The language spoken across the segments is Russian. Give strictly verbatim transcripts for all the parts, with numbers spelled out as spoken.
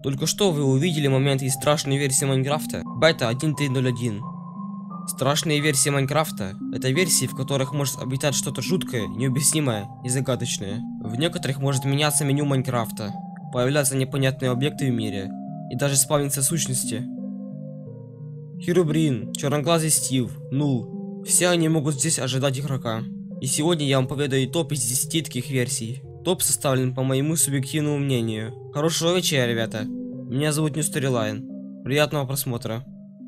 Только что вы увидели момент из страшной версии Майнкрафта бета один точка три ноль один. Страшные версии Майнкрафта — это версии, в которых может обитать что-то жуткое, необъяснимое и загадочное. В некоторых может меняться меню Майнкрафта, появляться непонятные объекты в мире и даже спавниться сущности. Херобрин, Черноглазый Стив, Нул — все они могут здесь ожидать игрока. И сегодня я вам поведаю топ из десяти таких версий. Топ составлен по моему субъективному мнению. Хорошего вечера, ребята. Меня зовут New Storyline. Приятного просмотра.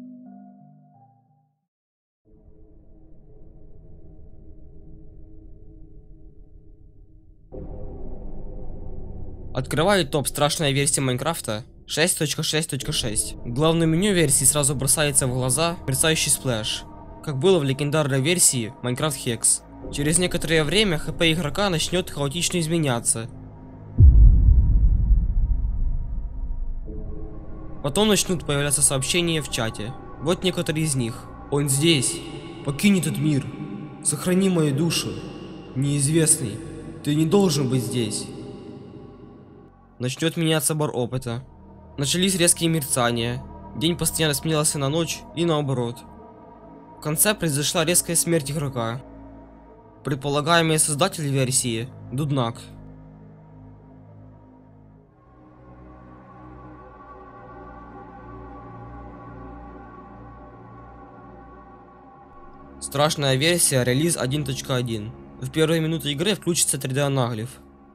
Открываю топ страшная версия Майнкрафта шесть точка шесть точка шесть. Главное меню версии сразу бросается в глаза мерцающий сплэш, как было в легендарной версии Minecraft Hex. Через некоторое время хп игрока начнет хаотично изменяться. Потом начнут появляться сообщения в чате. Вот некоторые из них. Он здесь. Покинь этот мир. Сохрани мою душу. Неизвестный. Ты не должен быть здесь. Начнет меняться бар опыта. Начались резкие мерцания. День постоянно сменялся на ночь и наоборот. В конце произошла резкая смерть игрока. Предполагаемый создатель версии — Дуднак. Страшная версия релиз один точка один. В первые минуты игры включится три дэ анаглиф.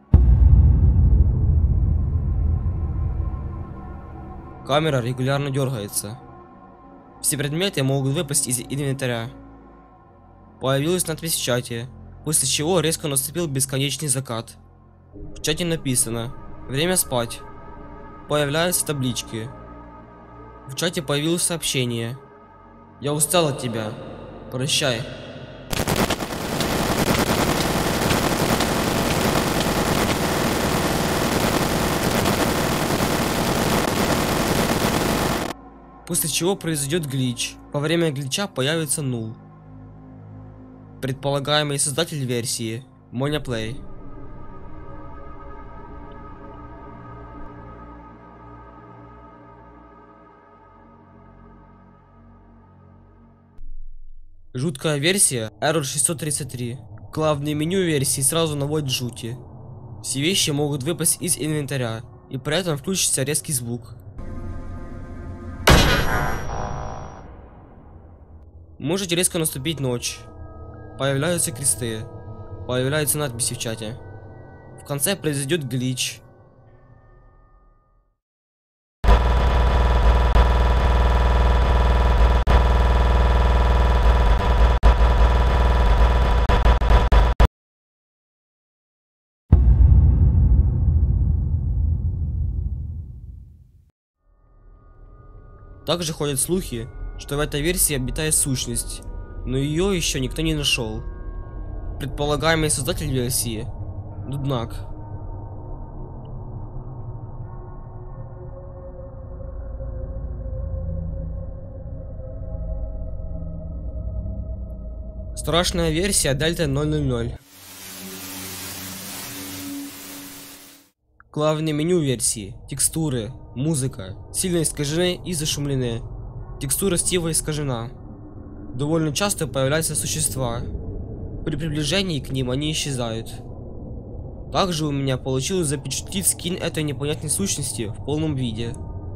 Камера регулярно дергается. Все предметы могут выпасть из инвентаря. Появилась надпись в чате, после чего резко наступил бесконечный закат. В чате написано «Время спать». Появляются таблички. В чате появилось сообщение «Я устал от тебя. Прощай». После чего произойдет глич. Во время глича появится Нул. Предполагаемый создатель версии Monaplay. Жуткая версия Error шестьсот тридцать три. Главное меню версии сразу наводит жути. Все вещи могут выпасть из инвентаря, и при этом включится резкий звук. Может резко наступить ночь. Появляются кресты. Появляются надписи в чате. В конце произойдет глич. Также ходят слухи, что в этой версии обитает сущность, но ее еще никто не нашел. Предполагаемый создатель версии Дуднак. Страшная версия Дельта ноль ноль ноль. Главное меню версии: текстуры, музыка, сильно искажены и зашумлены. Текстура Стива искажена. Довольно часто появляются существа. При приближении к ним они исчезают. Также у меня получилось запечатлеть скин этой непонятной сущности в полном виде.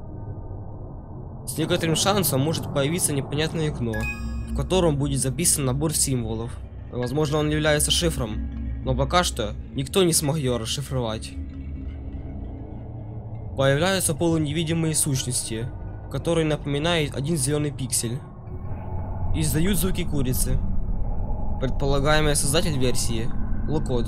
С некоторым шансом может появиться непонятное окно, в котором будет записан набор символов. Возможно, он является шифром, но пока что никто не смог ее расшифровать. Появляются полуневидимые сущности, которые напоминают один зеленый пиксель. Издают звуки курицы. Предполагаемый создатель версии Локод.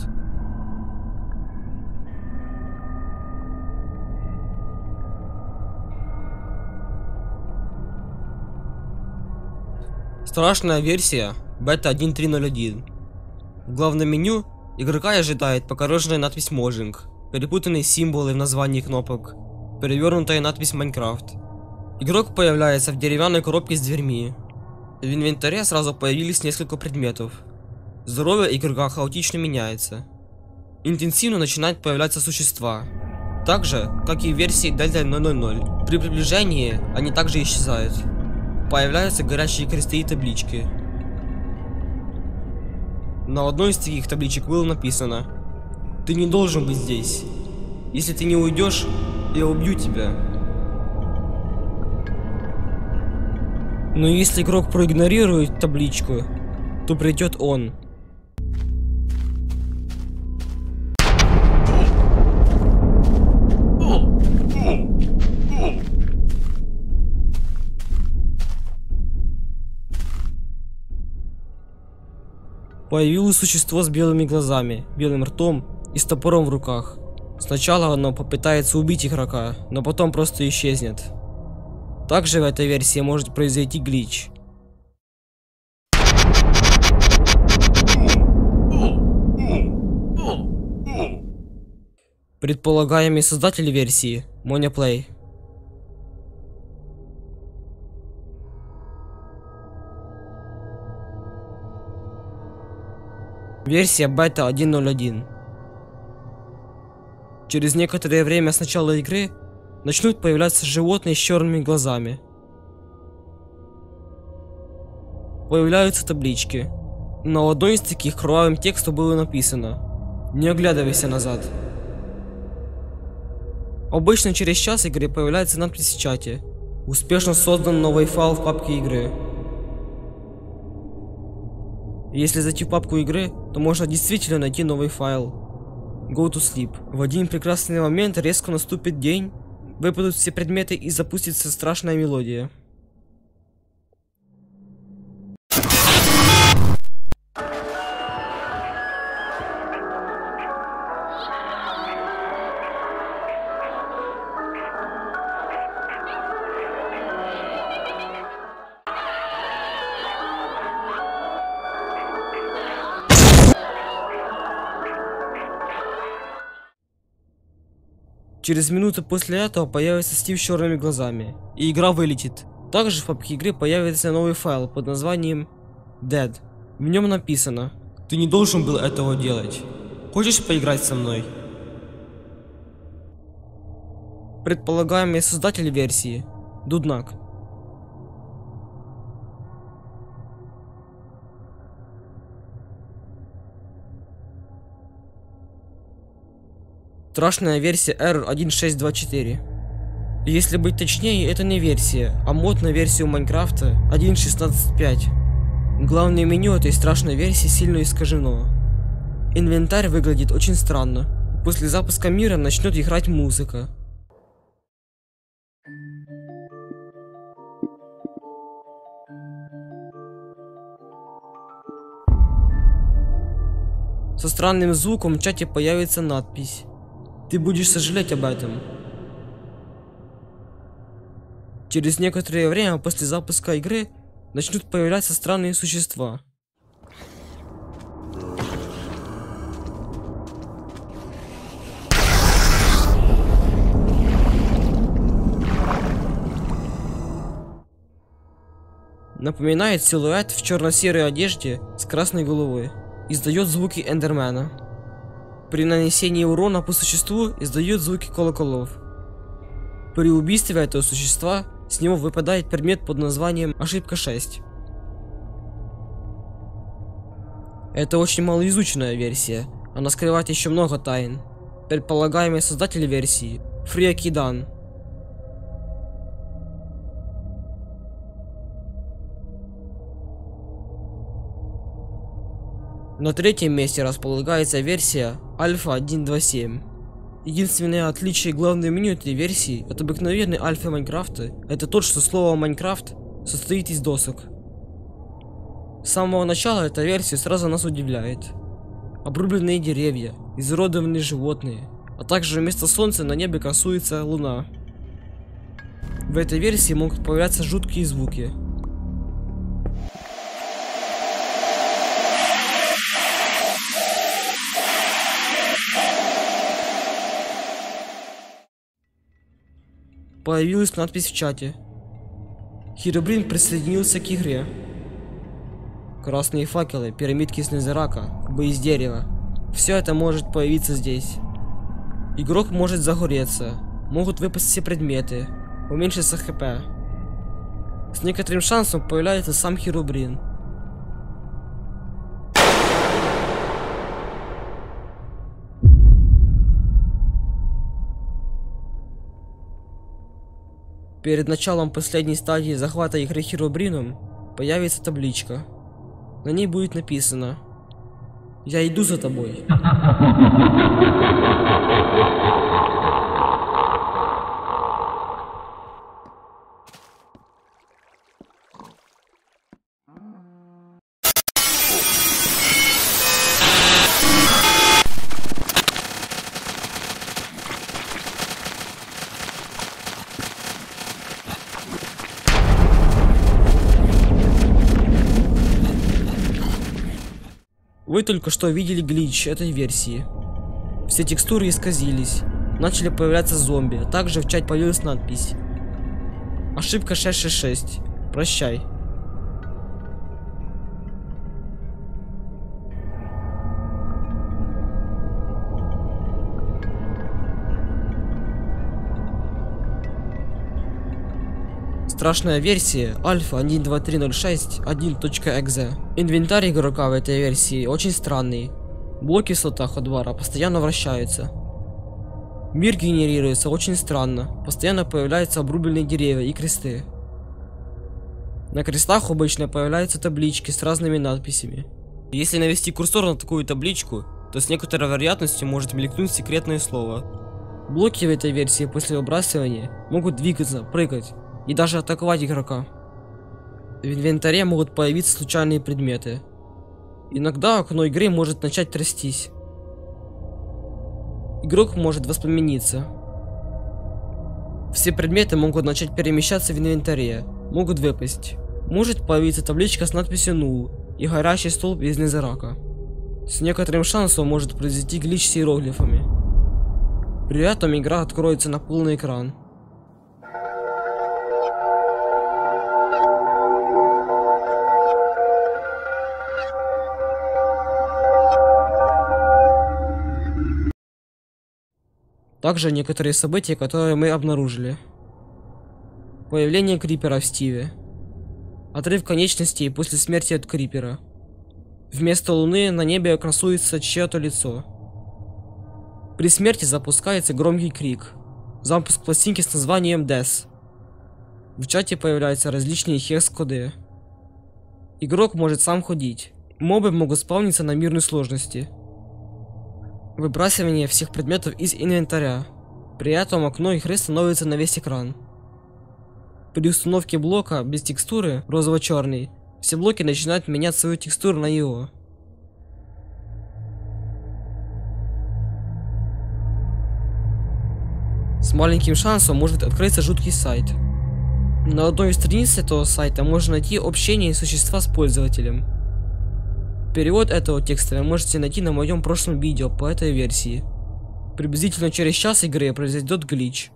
Страшная версия бета один точка три ноль один. В главном меню игрока ожидает покореженная надпись Mojang, перепутанные символы в названии кнопок, перевернутая надпись Майнкрафт. Игрок появляется в деревянной коробке с дверьми. В инвентаре сразу появились несколько предметов. Здоровье игрока хаотично меняется. Интенсивно начинают появляться существа. Так же, как и в версии Дельта ноль ноль ноль. При приближении они также исчезают. Появляются горящие кресты и таблички. На одной из таких табличек было написано: «Ты не должен быть здесь. Если ты не уйдешь, я убью тебя». Но если игрок проигнорирует табличку, то придет он. Появилось существо с белыми глазами, белым ртом и с топором в руках. Сначала оно попытается убить игрока, но потом просто исчезнет. Также в этой версии может произойти глич. Предполагаемый создатель версии — Monoplay. Версия бета один ноль один. Через некоторое время с начала игры начнут появляться животные с черными глазами. Появляются таблички. На одной из таких кровавым текстом было написано: «Не оглядывайся назад». Обычно через час игры появляется надпись в чате: «Успешно создан новый файл в папке игры». Если зайти в папку игры, то можно действительно найти новый файл. Go to sleep. В один прекрасный момент резко наступит день, выпадут все предметы и запустится страшная мелодия. Через минуту после этого появится Стив с черными глазами, и игра вылетит. Также в папке игры появится новый файл под названием Dead. В нем написано: «Ты не должен был этого делать. Хочешь поиграть со мной?» Предполагаемый создатель версии — Дуднак. Страшная версия Error один шесть два четыре. Если быть точнее, это не версия, а мод на версию Майнкрафта один шестнадцать пять. Главное меню этой страшной версии сильно искажено. Инвентарь выглядит очень странно. После запуска мира начнет играть музыка. Со странным звуком в чате появится надпись: «Ты будешь сожалеть об этом». Через некоторое время после запуска игры начнут появляться странные существа. Напоминает силуэт в черно-серой одежде с красной головой. Издает звуки эндермена. При нанесении урона по существу издает звуки колоколов. При убийстве этого существа с него выпадает предмет под названием Ошибка шесть. Это очень малоизученная версия, она скрывает еще много тайн. Предполагаемый создатель версии — Фриакидан. На третьем месте располагается версия Альфа один два семь. Единственное отличие и главное меню этой версии от обыкновенной альфы Майнкрафта — это то, что слово Майнкрафт состоит из досок. С самого начала эта версия сразу нас удивляет. Обрубленные деревья, изуродованные животные, а также вместо солнца на небе красуется луна. В этой версии могут появляться жуткие звуки. Появилась надпись в чате: Херобрин присоединился к игре. Красные факелы, пирамидки из незерака, кубы из дерева. Все это может появиться здесь. Игрок может загореться, могут выпасть все предметы, уменьшится хп. С некоторым шансом появляется сам Херобрин. Перед началом последней стадии захвата игры Херобрином появится табличка. На ней будет написано: «Я иду за тобой». Вы только что видели глич этой версии. Все текстуры исказились, начали появляться зомби, а также в чате появилась надпись: ошибка шесть шесть шесть. Прощай. Страшная версия альфа один два три ноль шесть один точка экзе. Инвентарь игрока в этой версии очень странный. Блоки в слотах ходбара постоянно вращаются. Мир генерируется очень странно. Постоянно появляются обрубленные деревья и кресты. На крестах обычно появляются таблички с разными надписями. Если навести курсор на такую табличку, то с некоторой вероятностью может мелькнуть секретное слово. Блоки в этой версии после выбрасывания могут двигаться, прыгать и даже атаковать игрока. В инвентаре могут появиться случайные предметы. Иногда окно игры может начать трястись. Игрок может воспламениться. Все предметы могут начать перемещаться в инвентаре, могут выпасть. Может появиться табличка с надписью «Нул» и горящий столб из незарака. С некоторым шансом может произойти глич с иероглифами. При этом игра откроется на полный экран. Также некоторые события, которые мы обнаружили. Появление Крипера в Стиве. Отрыв конечностей после смерти от Крипера. Вместо Луны на небе красуется чье-то лицо. При смерти запускается громкий крик. Запуск пластинки с названием Death. В чате появляются различные хекс-коды. Игрок может сам ходить. Мобы могут спавниться на мирной сложности. Выбрасывание всех предметов из инвентаря. При этом окно игры становится на весь экран. При установке блока без текстуры розово-черный, все блоки начинают менять свою текстуру на его. С маленьким шансом может открыться жуткий сайт. На одной из страниц этого сайта можно найти общение существа с пользователем. Перевод этого текста вы можете найти на моем прошлом видео по этой версии. Приблизительно через час игры произойдет глич.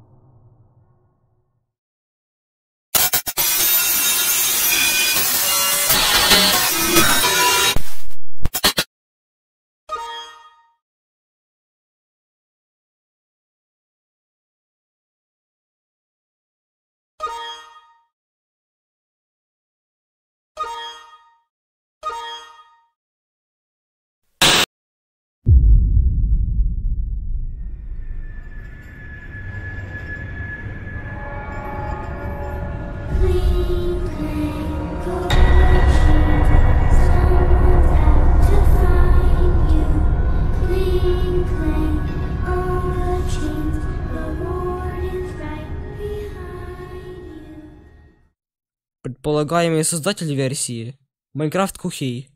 Предполагаемый создатель версии Minecraft Кухей.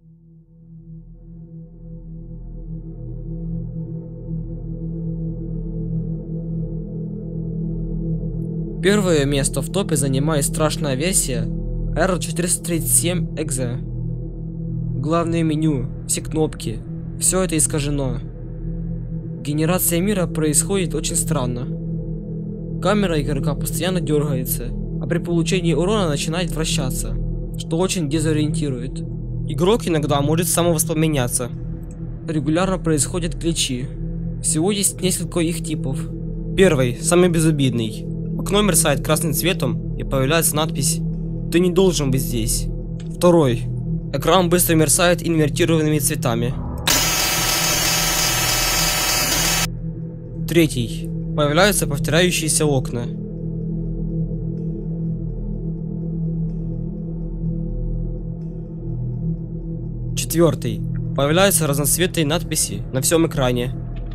Первое место в топе занимает страшная версия эр четыреста тридцать семь экзе. Главное меню, все кнопки, все это искажено. Генерация мира происходит очень странно. Камера игрока постоянно дергается, а при получении урона начинает вращаться, что очень дезориентирует. Игрок иногда может самовоспламеняться. Регулярно происходят гличи. Всего есть несколько их типов. Первый, самый безобидный. Окно мерцает красным цветом и появляется надпись «Ты не должен быть здесь». Второй. Экран быстро мерцает инвертированными цветами. Третий. Появляются повторяющиеся окна. Четвертый. Появляются разноцветные надписи на всем экране.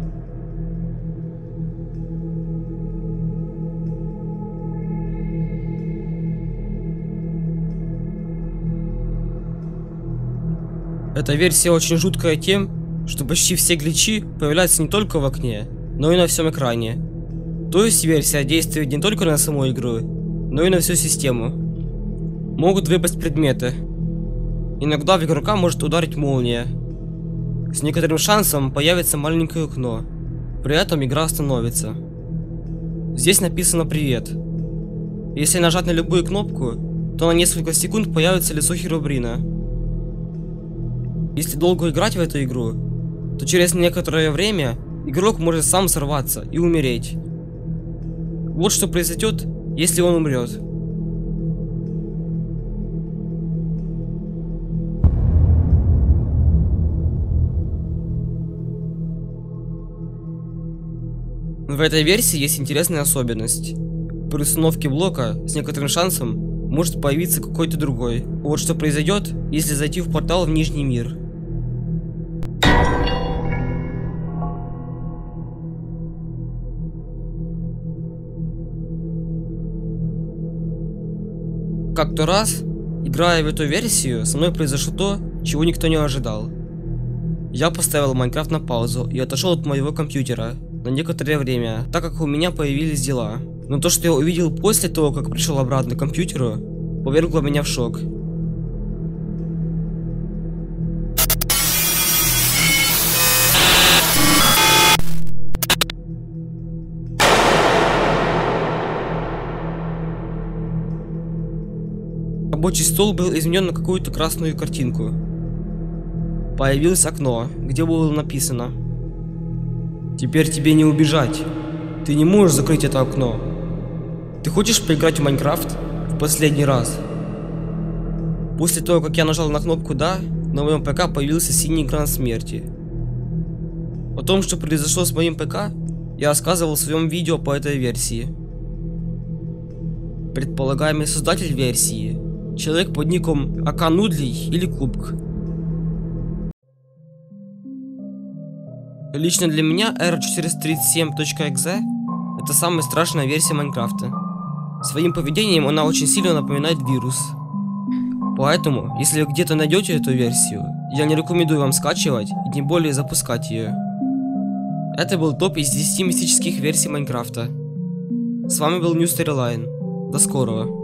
Эта версия очень жуткая тем, что почти все гличи появляются не только в окне, но и на всем экране. То есть версия действует не только на саму игру, но и на всю систему. Могут выпасть предметы. Иногда в игрока может ударить молния. С некоторым шансом появится маленькое окно. При этом игра остановится. Здесь написано «Привет». Если нажать на любую кнопку, то на несколько секунд появится лицо Херобрина. Если долго играть в эту игру, то через некоторое время игрок может сам сорваться и умереть. Вот что произойдет, если он умрет. В этой версии есть интересная особенность. При установке блока с некоторым шансом может появиться какой-то другой. Вот что произойдет, если зайти в портал в Нижний мир. Как-то раз, играя в эту версию, со мной произошло то, чего никто не ожидал. Я поставил Майнкрафт на паузу и отошел от моего компьютера на некоторое время, так как у меня появились дела. Но то, что я увидел после того, как пришел обратно к компьютеру, повергло меня в шок. Рабочий стол был изменен на какую-то красную картинку. Появилось окно, где было написано: «Теперь тебе не убежать. Ты не можешь закрыть это окно. Ты хочешь поиграть в Майнкрафт в последний раз?» После того, как я нажал на кнопку «Да», на моем ПК появился синий экран смерти. О том, что произошло с моим ПК, я рассказывал в своем видео по этой версии. Предполагаемый создатель версии — человек под ником Аканудлий или Кубк. Лично для меня эр четыреста тридцать семь точка экзе — это самая страшная версия Майнкрафта. Своим поведением она очень сильно напоминает вирус. Поэтому, если вы где-то найдете эту версию, я не рекомендую вам скачивать и тем более запускать ее. Это был топ из десяти мистических версий Майнкрафта. С вами был New Storyline. До скорого.